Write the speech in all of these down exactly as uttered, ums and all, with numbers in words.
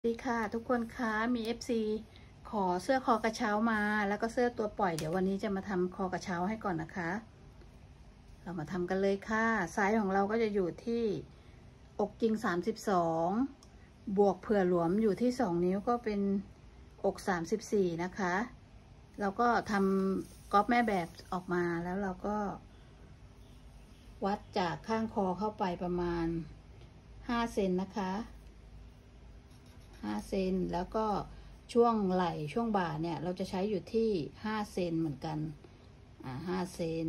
สวัสดีค่ะทุกคนคะมี เอฟ ซี ขอเสื้อคอกระเช้ามาแล้วก็เสื้อตัวปล่อยเดี๋ยววันนี้จะมาทำคอกระเช้าให้ก่อนนะคะเรามาทำกันเลยค่ะไซส์ของเราก็จะอยู่ที่อกจริงสามสิบสองบวกเผื่อหลวมอยู่ที่สองนิ้วก็เป็นอกสามสิบสี่นะคะเราก็ทำก๊อปแม่แบบออกมาแล้วเราก็วัดจากข้างคอเข้าไปประมาณห้าเซนนะคะห้าเซนแล้วก็ช่วงไหล่ช่วงบ่าเนี่ยเราจะใช้อยู่ที่ห้าเซนเหมือนกันอ่าห้าเซน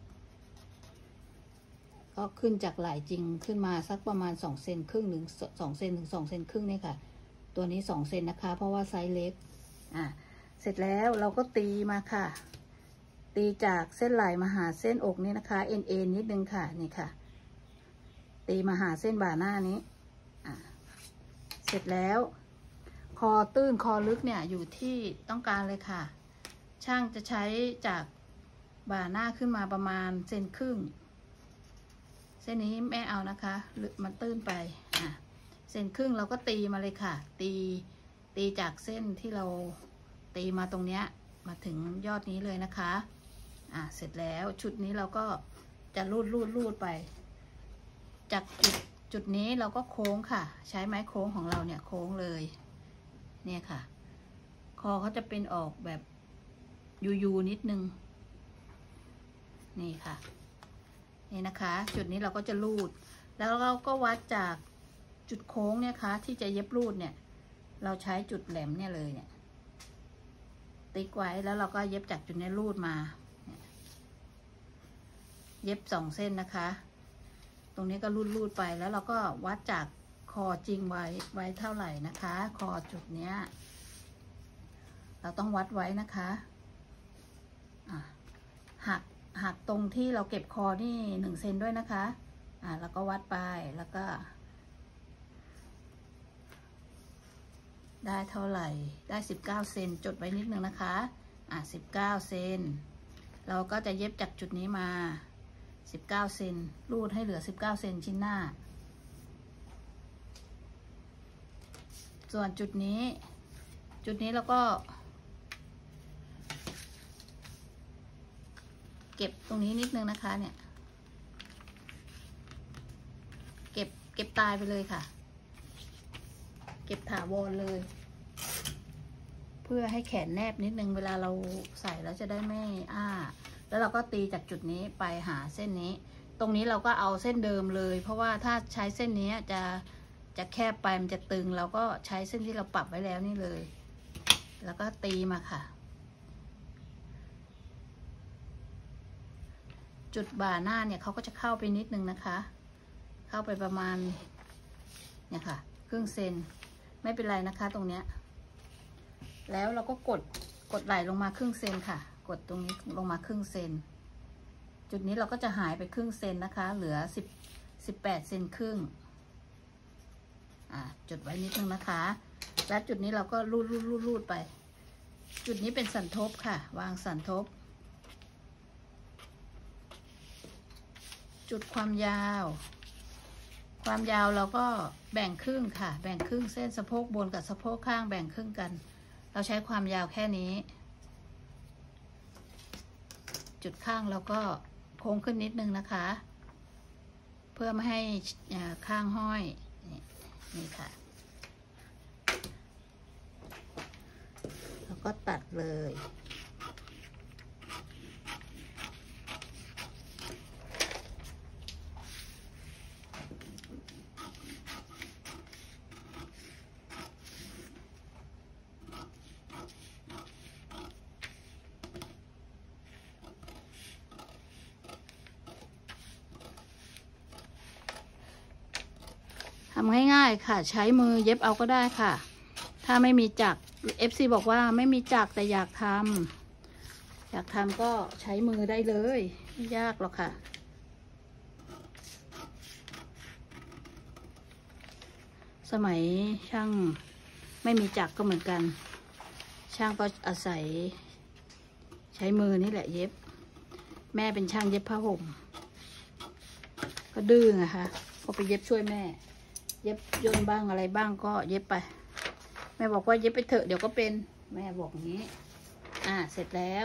ก็ขึ้นจากไหล่จริงขึ้นมาสักประมาณสองเซนครึ่งหนึ่งสองเซนถึงสองเซนครึ่งนี่ค่ะตัวนี้สองเซนนะคะเพราะว่าไซส์เล็กอ่าเสร็จแล้วเราก็ตีมาค่ะตีจากเส้นไหล่มาหาเส้นอกนี่นะคะเอ็นเอ็นนิดนึงค่ะนี่ค่ะตีมาหาเส้นบ่าหน้านี้อ่าเสร็จแล้วคอตื้นคอลึกเนี่ยอยู่ที่ต้องการเลยค่ะช่างจะใช้จากบ่าหน้าขึ้นมาประมาณเซนครึ่งเส้นนี้แม่เอานะคะลึกมันตื้นไปอ่ะเซนครึ่งเราก็ตีมาเลยค่ะตีตีจากเส้นที่เราตีมาตรงเนี้ยมาถึงยอดนี้เลยนะคะอ่ะเสร็จแล้วชุดนี้เราก็จะรูดรูดรูดไปจากจุดจุดนี้เราก็โค้งค่ะใช้ไม้โค้งของเราเนี่ยโค้งเลยเนี่ยค่ะคอเขาจะเป็นออกแบบยูยูนิดนึงนี่ค่ะนี่นะคะจุดนี้เราก็จะรูดแล้วเราก็วัดจากจุดโค้งเนี่ยค่ะที่จะเย็บรูดเนี่ยเราใช้จุดแหลมเนี่ยเลยเนี่ยติ๊กไว้แล้วเราก็เย็บจากจุดนี้รูดมาเย็บสองเส้นนะคะตรงนี้ก็รูดรูดไปแล้วเราก็วัดจากคอจริงไว้ไว้เท่าไหร่นะคะคอจุดเนี้ยเราต้องวัดไว้นะคะอ่ะหักหักตรงที่เราเก็บคอนี่หนึ่งเซนด้วยนะคะอ่ะแล้วก็วัดไปแล้วก็ได้เท่าไหร่ได้สิบเก้าเซนจดไว้นิดนึงนะคะอ่ะสิบเก้าเซนเราก็จะเย็บจากจุดนี้มาสิบเก้าเซนรูดให้เหลือสิบเก้าเซนชิ้นหน้าส่วนจุดนี้จุดนี้เราก็เก็บตรงนี้นิดนึงนะคะเนี่ยเก็บเก็บตายไปเลยค่ะเก็บถาวรเลยเพื่อให้แขนแนบนิดนึงเวลาเราใส่แล้วจะได้ไม่อ้าแล้วเราก็ตีจากจุดนี้ไปหาเส้นนี้ตรงนี้เราก็เอาเส้นเดิมเลยเพราะว่าถ้าใช้เส้นนี้จะจะแคบไปมันจะตึงเราก็ใช้เส้นที่เราปรับไว้แล้วนี่เลยแล้วก็ตีมาค่ะจุดบ่าหน้าเนี่ยเขาก็จะเข้าไปนิดนึงนะคะเข้าไปประมาณเนี่ยค่ะครึ่งเซนไม่เป็นไรนะคะตรงเนี้ยแล้วเราก็กดกดไหลลงมาครึ่งเซนค่ะกดตรงนี้ลงมาครึ่งเซนจุดนี้เราก็จะหายไปครึ่งเซนนะคะเหลือสิบสิบแปดเซนครึ่งอ่าจุดไว้นิดนึงนะคะแล้วจุดนี้เราก็รูดรูดรูดรูดไปจุดนี้เป็นสันทบค่ะวางสันทบจุดความยาวความยาวเราก็แบ่งครึ่งค่ะแบ่งครึ่งเส้นสะโพกบนกับสะโพกข้างแบ่งครึ่งกันเราใช้ความยาวแค่นี้จุดข้างเราก็โค้งขึ้นนิดนึงนะคะเพื่อไม่ให้ข้างห้อยนี่ค่ะแล้วก็ตัดเลยทำง่ายๆค่ะใช้มือเย็บเอาก็ได้ค่ะถ้าไม่มีจักร เอฟ ซี บอกว่าไม่มีจักรแต่อยากทำอยากทำก็ใช้มือได้เลยไม่ยากหรอกค่ะสมัยช่างไม่มีจักรก็เหมือนกันช่างก็อาศัยใช้มือนี่แหละเย็บแม่เป็นช่างเย็บผ้าห่มก็ดื้อนะคะก็ไปเย็บช่วยแม่ เย็บย่นบ้างอะไรบ้างก็เย็บไปม่บอกว่าเย็บไปเถอะเดี๋ยวก็เป็นแม่บอกอย่างนี้อ่าเสร็จแล้ว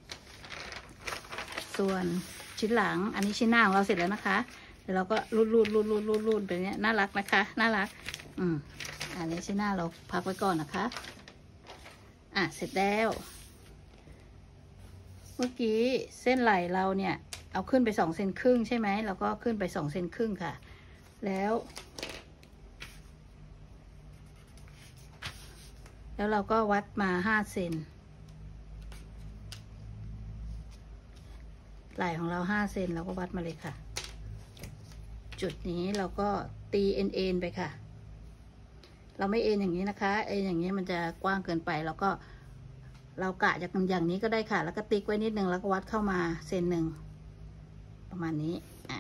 ส่วนชิ้นหลังอันนี้ชิ้นหน้าของเราเสร็จแล้วนะคะเดี๋ยวเราก็รูดรูดรูดรูดรูดรูดแบบนี้น่ารักนะคะน่ารักอืมอันนี้ชิ้นหน้าเราพักไว้ก่อนนะคะอ่ะเสร็จแล้วเมื่อกี้เส้นไหล่เราเนี่ยเอาขึ้นไปสองเซนครึ่งใช่ไหมเราก็ขึ้นไปสองเซนครึ่งค่ะแล้วแล้วเราก็วัดมาห้าเซนไหล่ของเราห้าเซนเราก็วัดมาเลยค่ะจุดนี้เราก็ตีเอ็นเอ็นไปค่ะเราไม่เอ็นอย่างนี้นะคะเอ็นอย่างนี้มันจะกว้างเกินไปแล้วก็เรากะจากอย่างนี้ก็ได้ค่ะแล้วก็ติ๊กไว้นิดนึงแล้วก็วัดเข้ามาเซนหนึ่งประมาณนี้อ่ะ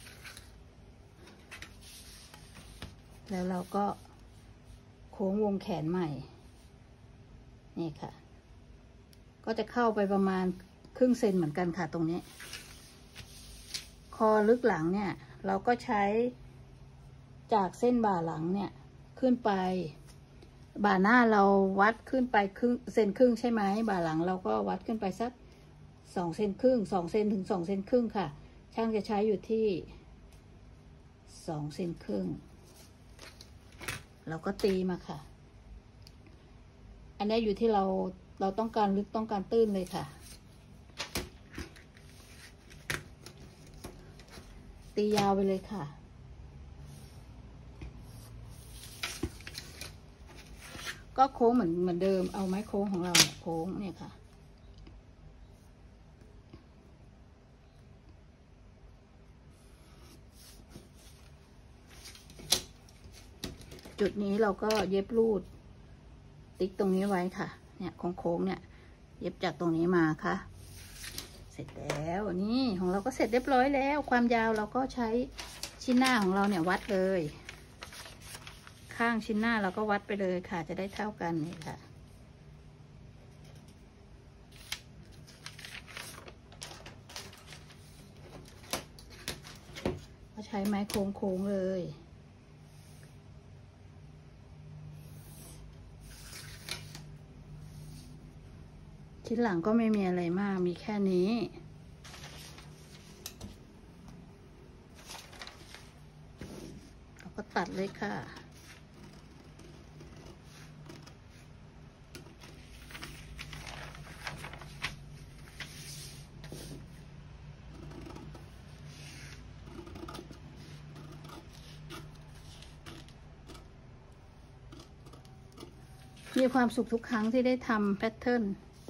แล้วเราก็โค้งวงแขนใหม่นี่ค่ะก็จะเข้าไปประมาณครึ่งเซนเหมือนกันค่ะตรงนี้คอลึกหลังเนี่ยเราก็ใช้จากเส้นบ่าหลังเนี่ยขึ้นไปบ่าหน้าเราวัดขึ้นไปครึ่งเซนครึ่งใช่ไหมบ่าหลังเราก็วัดขึ้นไปสักสองเซนครึ่งสองเซนถึงสองเซนครึ่งค่ะช่างจะใช้อยู่ที่สองเซนครึ่งเราก็ตีมาค่ะอันนี้อยู่ที่เราเราต้องการลึกต้องการตื้นเลยค่ะตียาวไปเลยค่ะก็โค้งเหมือนเหมือนเดิมเอาไม้โค้งของเราเนี่ยโค้งเนี่ยค่ะจุดนี้เราก็เย็บรูดติ๊กตรงนี้ไว้ค่ะเนี่ยโค้งๆเนี่ยเย็บจากตรงนี้มาค่ะเสร็จแล้วนี่ของเราก็เสร็จเรียบร้อยแล้วความยาวเราก็ใช้ชิ้นหน้าของเราเนี่ยวัดเลยข้างชิ้นหน้าเราก็วัดไปเลยค่ะจะได้เท่ากันนี่ค่ะก็ใช้ไม้โค้งๆเลยชิ้นหลังก็ไม่มีอะไรมากมีแค่นี้เราก็ตัดเลยค่ะมีความสุขทุกครั้งที่ได้ทำแพทเทิร์น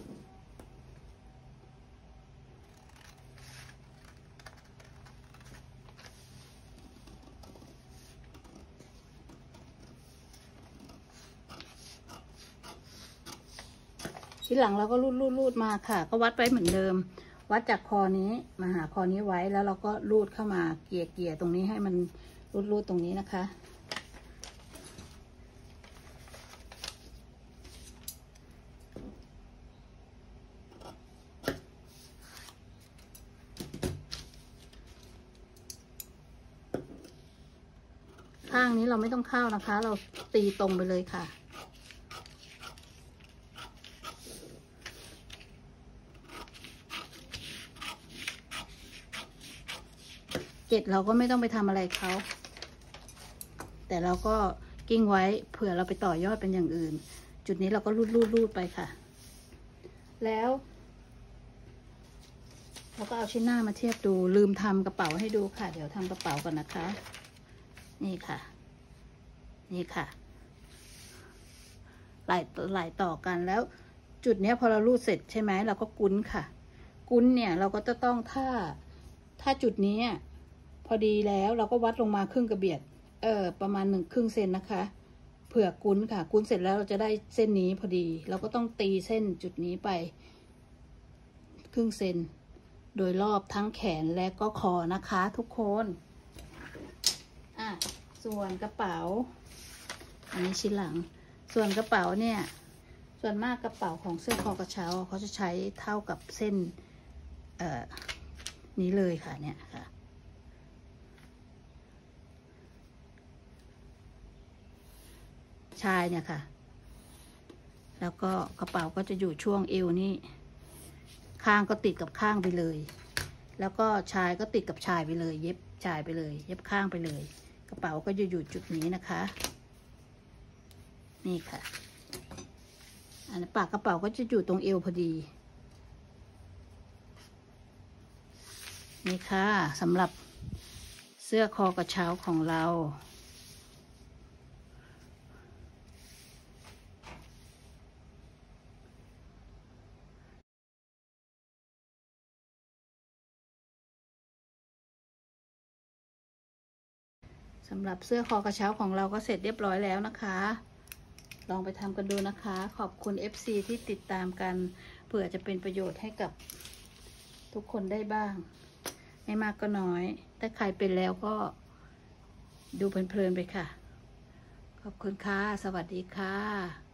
ทีหลังเราก็รูดรูดรูดมาค่ะก็วัดไว้เหมือนเดิมวัดจากคอนี้มาหาคอนี้ไว้แล้วเราก็รูดเข้ามาเกี่ยเกี่ยตรงนี้ให้มันรูดรูดตรงนี้นะคะข้างนี้เราไม่ต้องเข้านะคะเราตีตรงไปเลยค่ะเจ็ดเราก็ไม่ต้องไปทำอะไรเขาแต่เราก็กิ้งไว้เผื่อเราไปต่อยอดเป็นอย่างอื่นจุดนี้เราก็รูดรูดรูดไปค่ะแล้วเราก็เอาชิ้นหน้ามาเทียบดูลืมทำกระเป๋าให้ดูค่ะเดี๋ยวทำกระเป๋าก่อนนะคะนี่ค่ะนี่ค่ะไหลไหลต่อกันแล้วจุดนี้พอเรารูดเสร็จใช่ไหมเราก็กุ้นค่ะกุ้นเนี่ยเราก็จะต้องถ้าถ้าจุดนี้พอดีแล้วเราก็วัดลงมาครึ่งกระเบียดเออประมาณหนึ่งครึ่งเซนนะคะเผื่อกุ้นค่ะกุ้นเสร็จแล้วเราจะได้เส้นนี้พอดีเราก็ต้องตีเส้นจุดนี้ไปครึ่งเซนโดยรอบทั้งแขนและก็คอนะคะทุกคนอ่ะส่วนกระเป๋าอันนี้ชิ้นหลังส่วนกระเป๋าเนี่ยส่วนมากกระเป๋าของเสื้อคอกระเช้าเขาจะใช้เท่ากับเส้นเอ่อนี้เลยค่ะเนี่ยค่ะชายเนี่ยค่ะแล้วก็กระเป๋าก็จะอยู่ช่วงเอวนี่ข้างก็ติดกับข้างไปเลยแล้วก็ชายก็ติดกับชายไปเลยเย็บชายไปเลยเย็บข้างไปเลยกระเป๋าก็จะอยู่จุดนี้นะคะนี่ค่ะอันปากกระเป๋าก็จะอยู่ตรงเอวพอดีนี่ค่ะสำหรับเสื้อคอกระเช้าของเราสำหรับเสื้อคอกระเช้าของเราก็เสร็จเรียบร้อยแล้วนะคะลองไปทำกันดูนะคะขอบคุณ เอฟ ซี ที่ติดตามกันเผื่อจะเป็นประโยชน์ให้กับทุกคนได้บ้างไม่มากก็น้อยถ้าใครเป็นแล้วก็ดูเพลินๆไปค่ะขอบคุณค่ะสวัสดีค่ะ